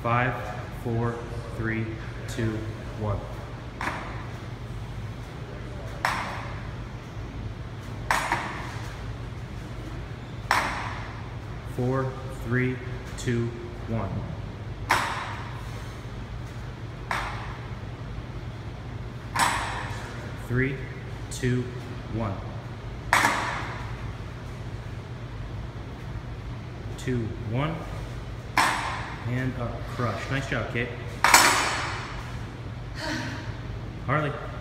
5, 4, 3, 2, 1. Four, 3, 2, 1. 3, 2, 1. 2, 1. And up, crush. Nice job, Kate. Harley.